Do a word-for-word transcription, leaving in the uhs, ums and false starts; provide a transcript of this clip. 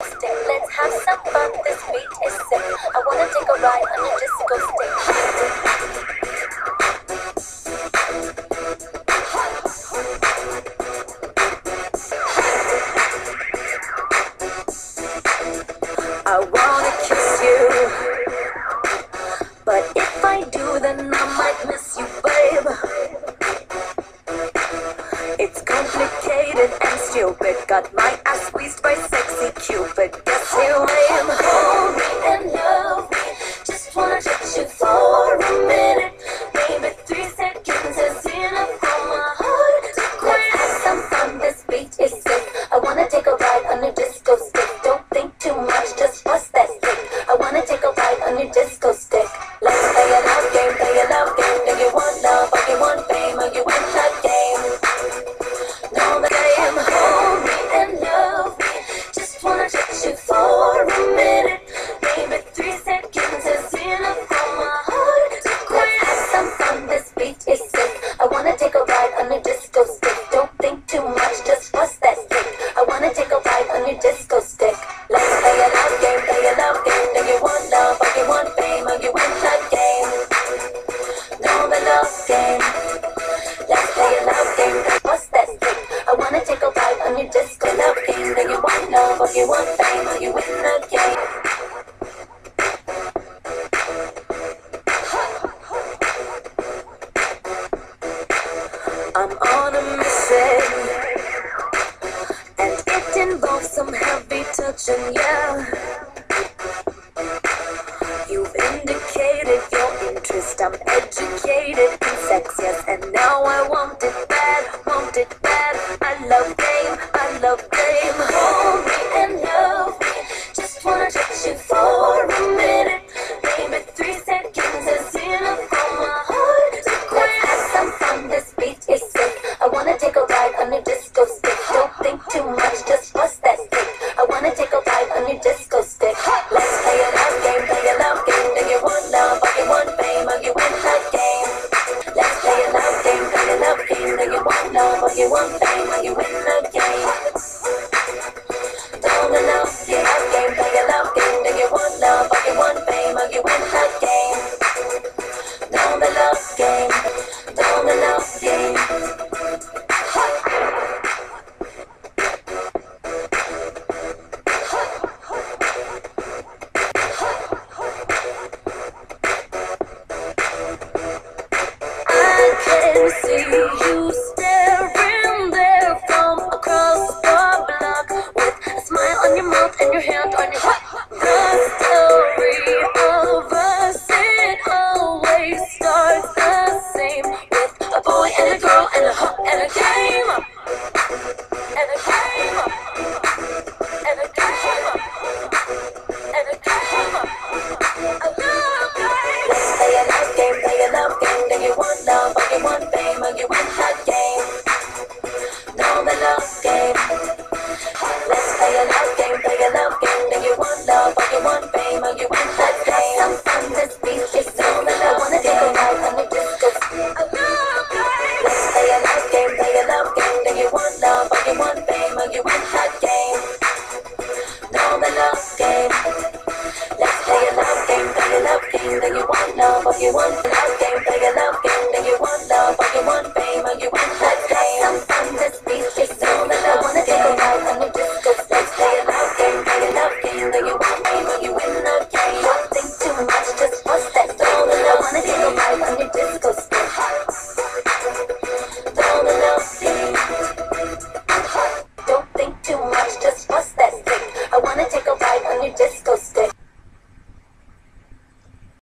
stick. Let's have some fun, this beat is sick. I wanna take a ride on your disco stick. I wanna kiss you, but if I do, then I might miss you, babe. It's complicated and stupid. Got my ass squeezed by sexy Cupid. Guess who I am? Hold me and love me. Just wanna touch you for a minute. Maybe three seconds is enough for my heart to quit. Let's have some fun, this beat is sick. I wanna take a ride on your disco stick. Don't think too much, just bust that stick. I wanna take a ride on your disco stick. Let's play a love game, play a love game. Do you want love, or you want fame, or you want that game? Know that I am. Hold me and love me. Just wanna touch you for a minute. Maybe three seconds is enough for my heart to quit. Let's have some fun, this beat is sick. I wanna take a ride on your disco stick. Don't think too much, just bust that stick. I wanna take a ride on your disco stick. Let's play a love game, play a love game. Do you want love, or you want fame, or you want that game? Know the love game. Let's play a love game, bust that stick. I wanna take a ride on your disco love game. Do you want love, or you want fame, or you win the game? I'm on a mission, and it involves some heavy touching, yeah. You've indicated your interest. I'm educated in sex, yes, and now I want it bad, want it bad. I love game, I love game. Hold me and love me. Just wanna touch you for a minute. Maybe three seconds is enough for my heart to quit. Let's have some fun, this beat is sick. I wanna take a ride on your disco stick. Don't think too much, just bust that stick. I wanna take a ride on your disco stick. Let's play a love game, play a love game. Do you want love, or you want fame, or you want that game? Let's play a love game, play a love game. Do you want love, or you want fame, or you win the game? Don't the love game, love game, play a love game. Do you want love, or you want fame, or you win that game? Don't the love game, don't the love game. I can see you staring there from across the block with a smile on your mouth and your hand on your heart. The story of us, it always starts the same, with a boy and a girl and a hop and a game. And a game. And a game. And a game. A love game. Let's play a love game, play a love game. Do you want love, or you want fame, or you want that game? Know the love game. Let's play a love game, play a love game. Do you want love, or you want fame, or you want that game? Some fun, this beat is so that I wanna take a ride on your disco. A love game. Let's play a love game, play a love game. Do you want love, or you want fame, or you want that game? Know the love game. Let's play a love game, play a love game. Do you want love, or you want love game, play a love game. Do you want love, or you want